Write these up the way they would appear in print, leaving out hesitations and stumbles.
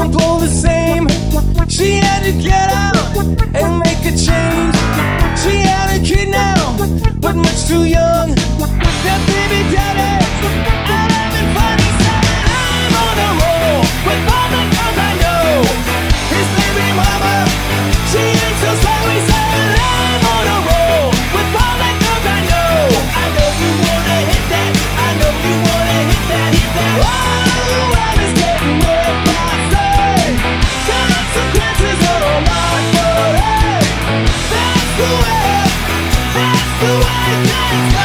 don't blow the same. She had to get out and make a change. She had a kid now, but much too young. That baby daddy, I'm having fun. He said I'm on a roll with all the girls I know. His baby mama, she ain't so slow. He said I'm on a roll with all the girls I know. I know you wanna hit that. I know you wanna hit that. Hit that. Oh, I was getting what I say. Consequences are on my foot. That's the way. That's the way things go.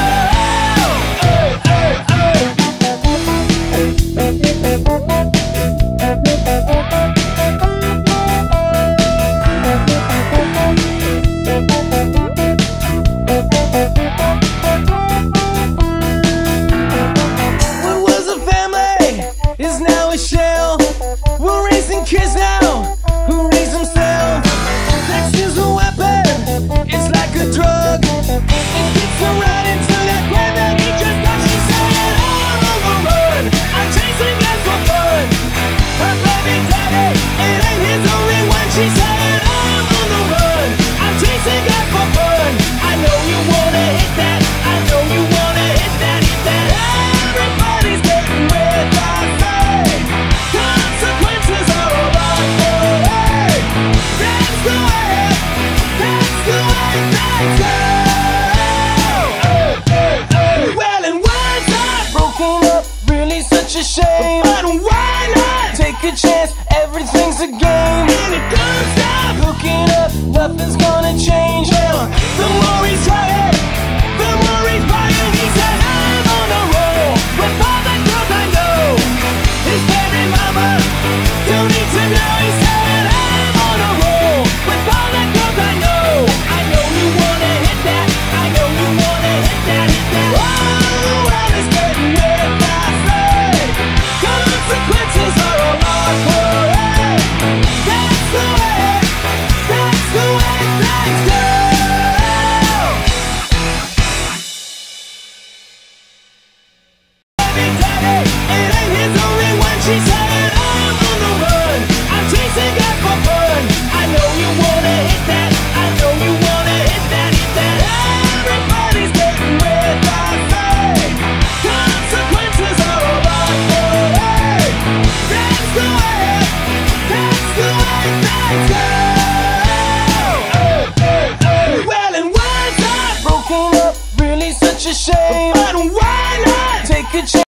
What was a family is now a shell. We're raising kids now who raise themselves. Sex is a weapon, it's like a drug. It gets her right into that grave that he just got. She said, I'm on the run, I'm chasing guys for fun. Her baby daddy, it ain't his only one. She said, I'm on the run, I'm chasing guys for fun. I know you wanna hit that, I know you wanna hit that, hit that. Everybody's getting red, I say. Consequences are a lot for it. That's the way things go. Well, and why's not broken up really such a shame? But why not take a chance? Everything's a game, and it don't stop hooking up. Nothing's gonna change. Well, the more he's trying,